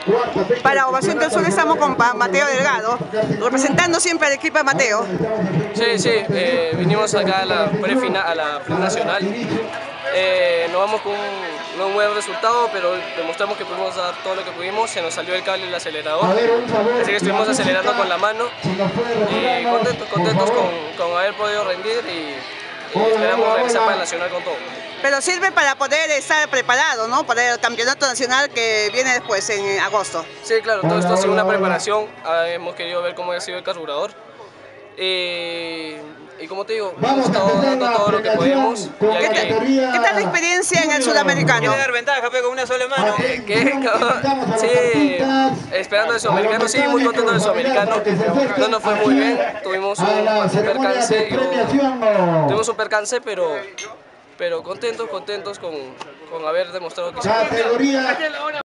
Para Ovación del Sur estamos con Mateo Delgado, representando siempre al equipo de Mateo. Sí, vinimos acá a la pre-nacional. Nos vamos con un buen resultado, pero demostramos que pudimos dar todo lo que pudimos. Se nos salió el cable y el acelerador, así que estuvimos acelerando con la mano. Y contentos con haber podido rendir y esperamos regresar para el nacional con todo. Pero sirve para poder estar preparado, ¿no? Para el campeonato nacional que viene después, en agosto. Sí, claro, todo esto ha sido una preparación. Hemos querido ver cómo ha sido el carburador. Y como te digo, hemos estado dando todo lo que podemos. ¿Qué tal la experiencia en el sudamericano? ¿Quiere dar ventaja, con una sola mano? Sí, esperando el sudamericano, sí, muy contento del sudamericano. No nos fue muy bien, tuvimos un percance, pero contentos con haber demostrado que sí.